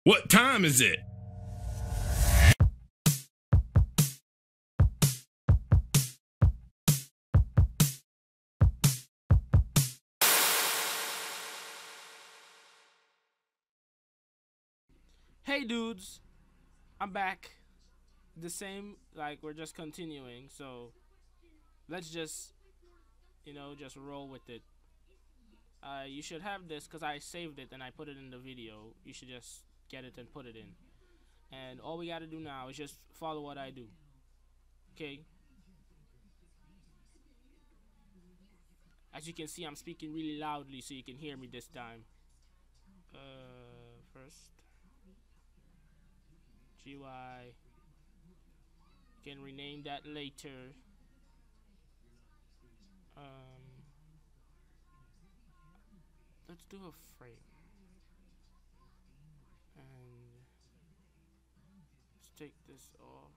What time is it? Hey dudes, I'm back. The same, like we're just continuing, so let's just roll with it. You should have this because I saved it and I put it in the video. You should just get it and put it in. And all we gotta do now is just follow what I do. Okay? As you can see, I'm speaking really loudly so you can hear me this time. First, GY. You can rename that later. Um, let's do a frame. And let's take this off.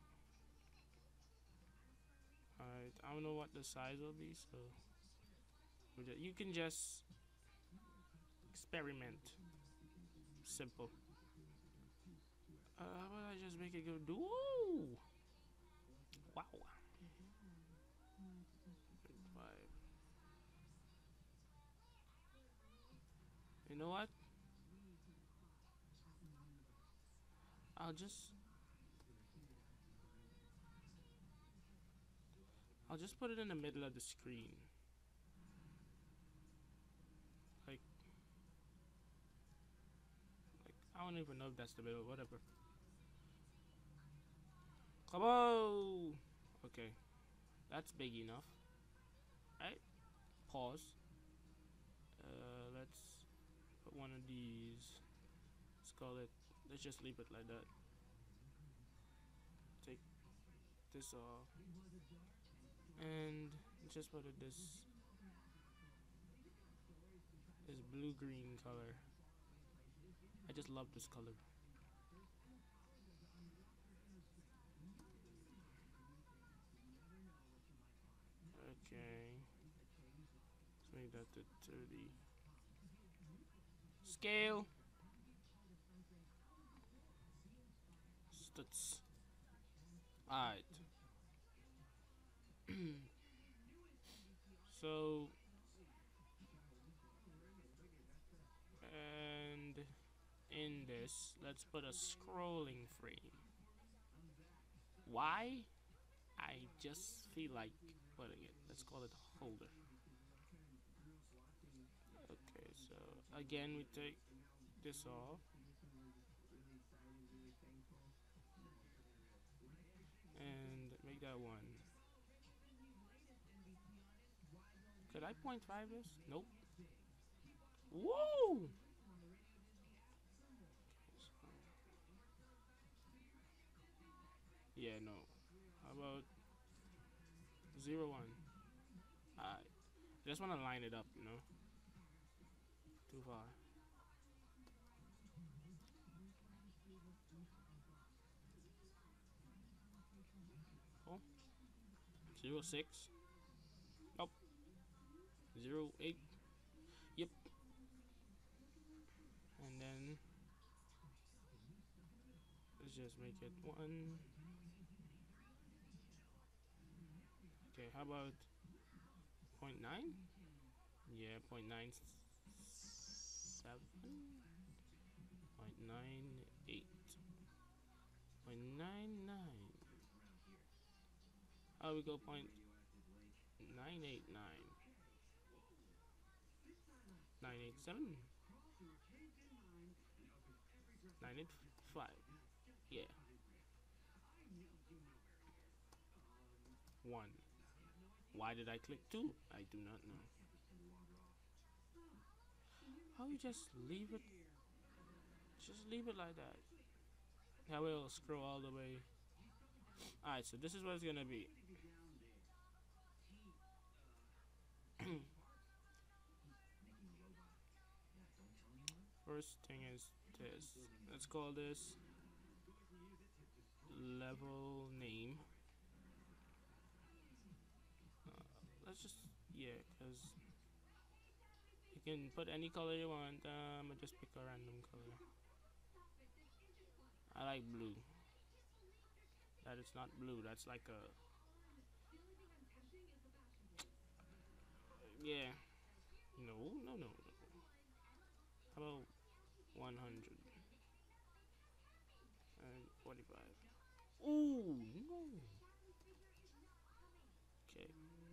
Alright, I don't know what the size will be, so you can just experiment. Simple. How about I just make it go do? Wow. 5. You know what? I'll just I'll just put it in the middle of the screen. Like I don't even know if that's the middle. Whatever. Come on. Okay, that's big enough. Right? Pause. Let's put one of these. Let's call it. Let's just leave it like that. Take this off and just put it this blue green color. I just love this color. Okay, let's make that to 30. Scale. Stuts. Alright. So, and in this, let's put a scrolling frame. Why? I just feel like putting it. Let's call it holder. Okay, so again, we take this off. And make that 1. Could I 0.5 this? Nope. Woo! Yeah, no. How about 0, 1? I just want to line it up, you know? Too far. Oh, 0, 6. Nope. 0, 8. Yep. And then let's just make it 1. Okay, how about 0.9? Yeah, 0.97. 0.98. 0.99. How we go 0.989. 987. 985. Yeah. 1. Why did I click 2? I do not know. How you just leave it? Just leave it like that. That way it'll scroll all the way. Alright, so this is what it's gonna be. First thing is this. Let's call this level name. Let's just, yeah, because you can put any color you want. I'll just pick a random color. like blue. That is not blue. That's like a, yeah. No, no, no, no. How about 145? Ooh, no. Okay.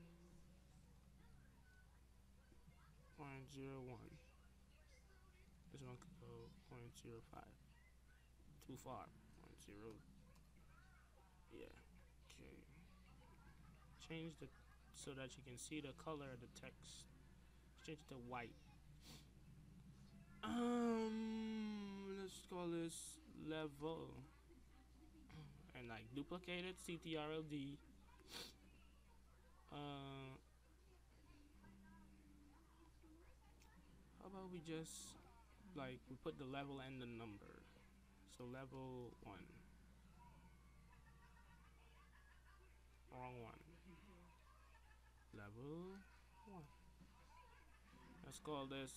0.01. This one could go 0.05. Too far. 0. Yeah. Okay. Change the so that you can see the color of the text. Change it to white. Let's call this level and like duplicate it. CTRL-D. How about we just like we put the level and the number. So level 1. Wrong one. Level 1. Let's call this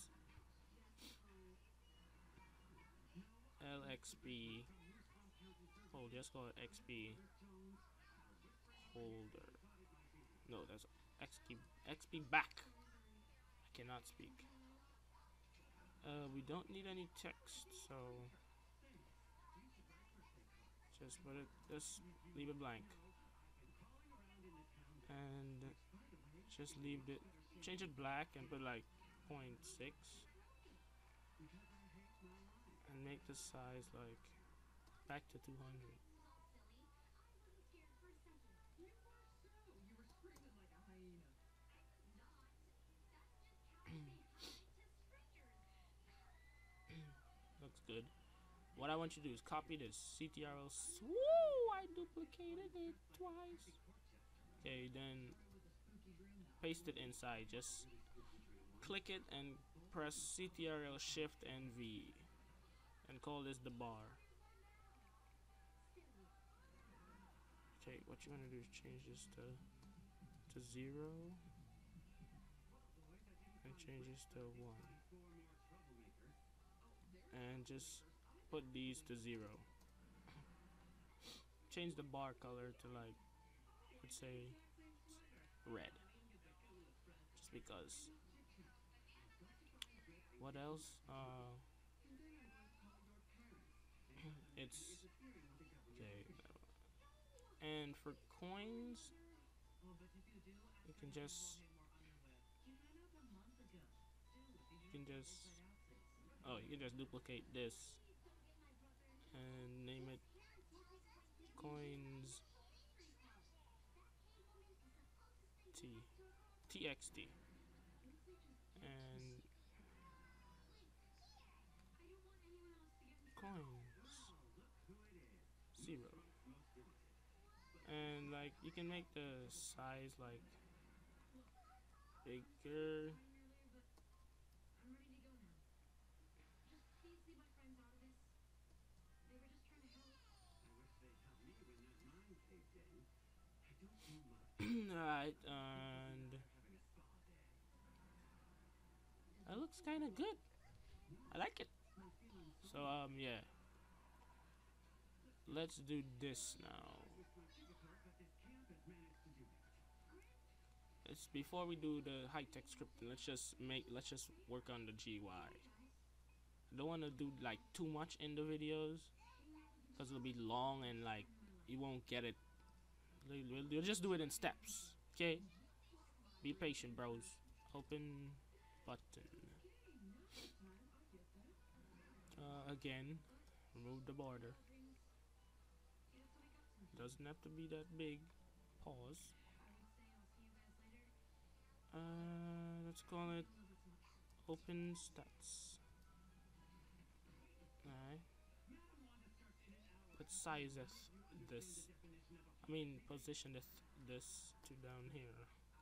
LXP. Oh, just call it XP holder. No, that's XP back. I cannot speak. We don't need any text, so just leave it blank. And just leave it, change it black and put like 0.6 and make the size like back to 200. Looks good. What I want you to do is copy this CTRL. Woo! I duplicated it twice. Okay, then paste it inside. Just click it and press CTRL Shift and V and call this the bar. Okay, what you want to do is change this to 0 and change this to 1 and just put these to 0. Change the bar color to like, let's say red, just because. What else? It's okay. And for coins, you can just you can just duplicate this and name it coins TXT and coins 0. And like you can make the size like bigger. Alright, and that looks kind of good. I like it. So yeah, let's do this now. It's before we do the high-tech scripting. Let's just work on the GUI. I don't want to do like too much in the videos because it'll be long and like you won't get it. You'll just do it in steps. Okay, be patient, bros. Open button. Again, remove the border. Doesn't have to be that big. Pause. Let's call it open stats. Alright. Let's size this. I mean, position this to down here.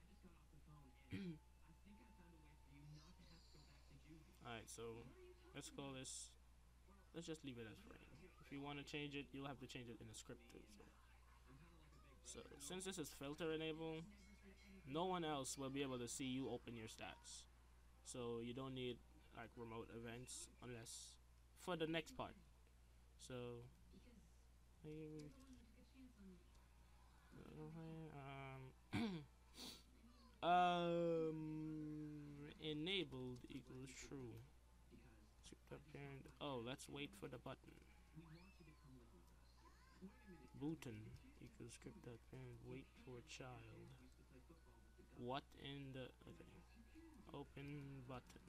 Alright, so let's call this. Let's just leave it as frame. If you want to change it, you'll have to change it in a script too. So since this is filter enabled, no one else will be able to see you open your stats. So you don't need like remote events unless for the next part. So Enabled equals true. Script parent. Oh, let's wait for the button. Button equals script parent. Wait for child. What in the okay? Open button.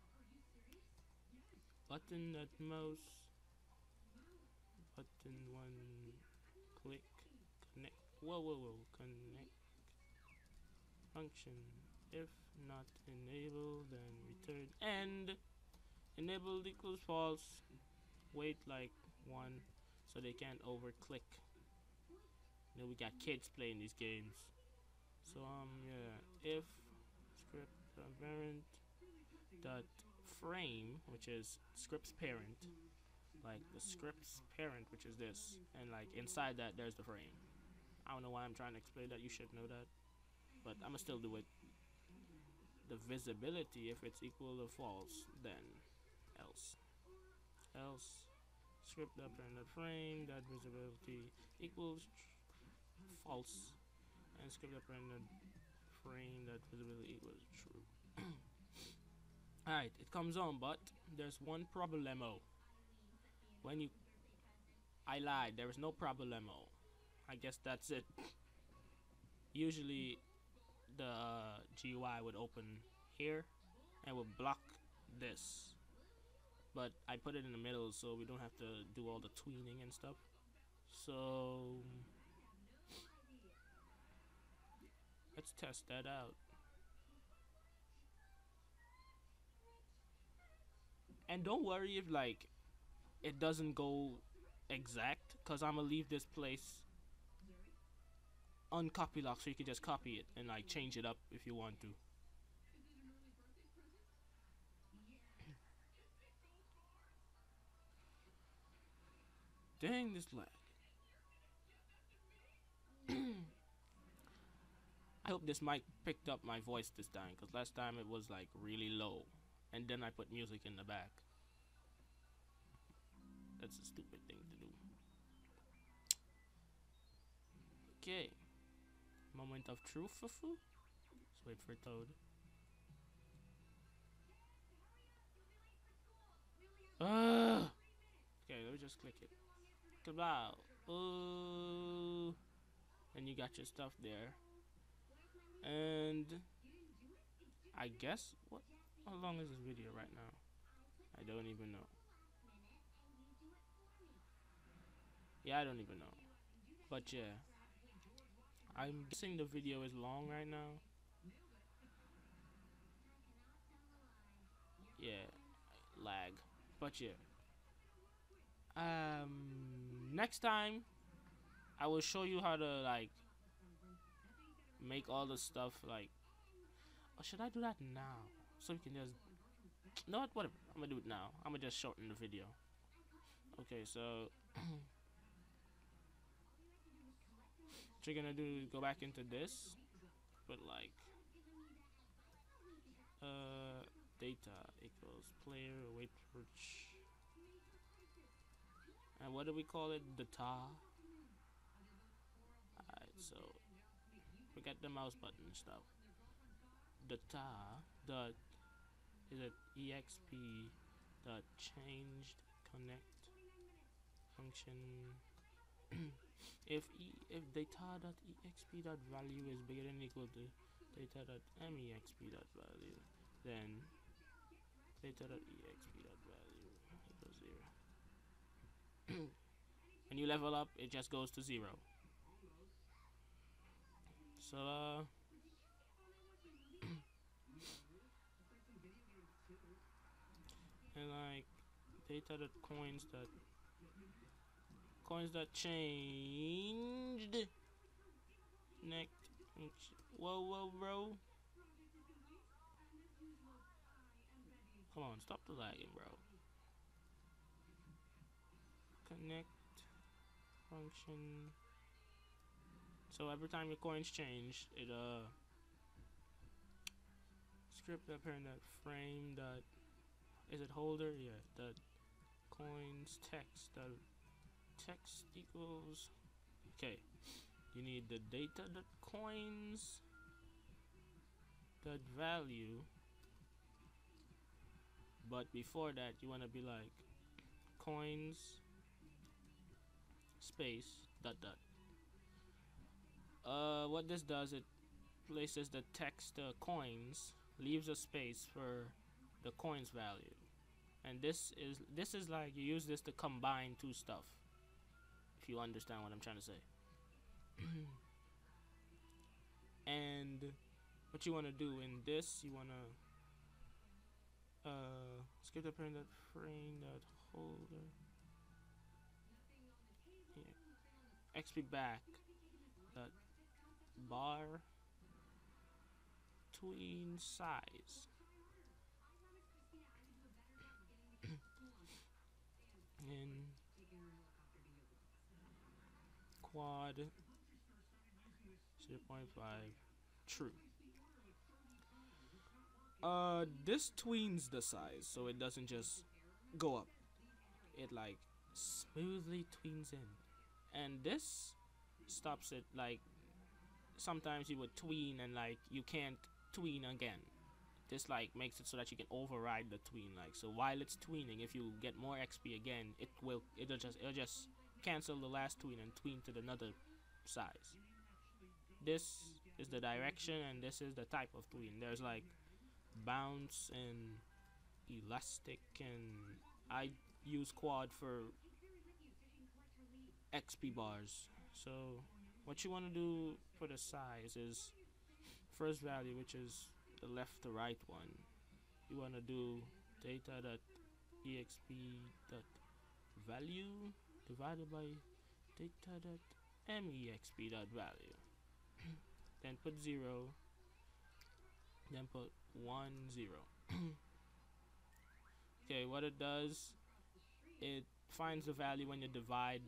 Button at mouse. Button one. Click. Connect. Whoa. Connect. Function. If not enabled, then return end. Enabled equals false. Wait like one, so they can't over click. You know, we got kids playing these games. So yeah, if script parent dot frame, which is script's parent, like the script's parent, which is this, and like inside that there's the frame. I don't know why I'm trying to explain that. You should know that, but I'ma still do it. The visibility, if it's equal to false, then else script parent frame that visibility equals false, and script parent frame that visibility equals true. Alright, it comes on, but there's one problemo. When you I lied, there is no problemo. I guess that's it. Usually the GUI would open here and would block this, but I put it in the middle so we don't have to do all the tweening and stuff. So let's test that out. And don't worry if like it doesn't go exact, cause I'ma leave this place uncopy lock so you can just copy it and like change it up if you want to. Dang this lag. I hope this mic picked up my voice this time, because last time it was like really low and then I put music in the back. That's a stupid thing to do. Okay. Moment of truth, Fufu. Let's wait for Toad. Okay, let me just click it. Kablow. And you got your stuff there. And I guess what? How long is this video right now? I don't even know. Yeah, I don't even know. But yeah, I'm guessing the video is long right now. Yeah, lag. But yeah. Next time I will show you how to like make all the stuff like. Or should I do that now? So we can just. No, whatever. I'm gonna do it now. I'm gonna just shorten the video. Okay, so what you're gonna do is go back into this, but like data equals player wait for and what do we call it? Data. Alright, so forget the mouse button stuff. Data dot is it exp dot changed connect function. if data dot exp dot value is bigger than equal to data dot mexp dot value, then data dot exp dot value equals 0. When you level up, it just goes to 0. So and like data dot coins that changed next. Whoa, bro. Come on, stop the lagging, bro. Connect function. So every time your coins change, it script parent dot frame dot is it holder? Yeah, dot coins text dot text equals. Okay, you need the data dot coins dot value, but before that you want to be like coins space dot dot. What this does, it places the text coins, leaves a space for the coins value, and this is like you use this to combine two stuff, if you understand what I'm trying to say. And what you want to do in this, you want to skip the parent that frame that holder, yeah, xp back that bar tween size. And quad 0.5 true. This tweens the size so it doesn't just go up, it like smoothly tweens in. And this stops it, like sometimes you would tween and like you can't tween again. This like makes it so that you can override the tween, like so while it's tweening, if you get more XP again, it'll just cancel the last tween and tween to another size. This is the direction and this is the type of tween. There's like bounce and elastic, and I use quad for XP bars. So what you want to do for the size is first value, which is the left to right one, you want to do data dot exp dot value divided by data dot mexp dot value. Then put 0, then put 1 0. Okay, what it does, it finds the value when you divide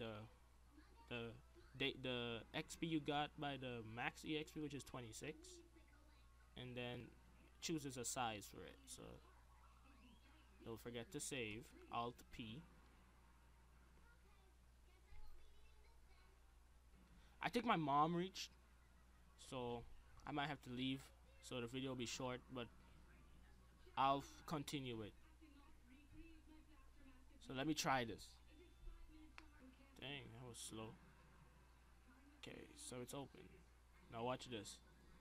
the XP you got by the max EXP, which is 26, and then chooses a size for it. So don't forget to save. Alt P. I think my mom reached, so I might have to leave, so the video will be short, but I'll continue it. So let me try this. Dang, that was slow. Okay, so it's open. Now watch this.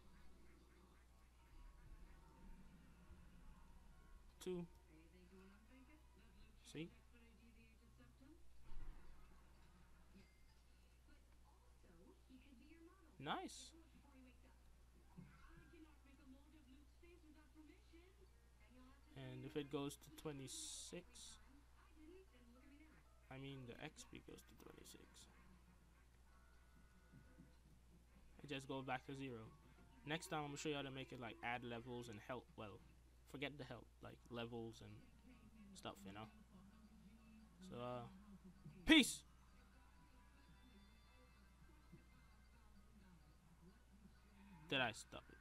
2. See? Nice. And if it goes to 26, I mean the XP goes to 26, it just goes back to 0. Next time I'm gonna show you how to make it like add levels and help. Well, forget the help, like levels and stuff, you know. So peace. Did I stop it?